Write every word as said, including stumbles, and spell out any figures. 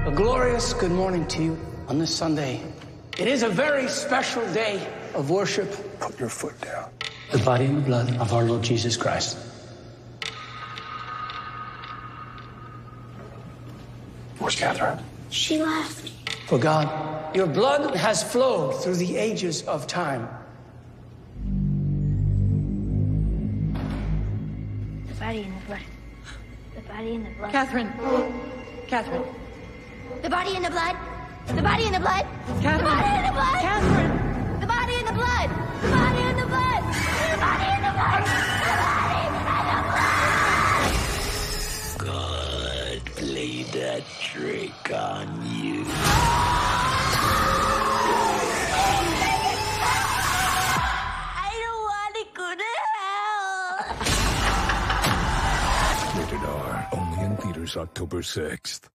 A glorious good morning to you on this Sunday. It is a very special day of worship. Put your foot down. The body and blood of our Lord Jesus Christ. Where's Catherine? She left. For God, your blood has flowed through the ages of time. The body and the blood. The body and the blood. Catherine. Catherine. The body and the blood. The body and the blood. Catherine. The body and the blood. Catherine. The body and the blood. The body and the blood. The body and the blood. The body and the blood. God played that trick on you. I don't want to go to hell. Rated R. Only in theaters October sixth.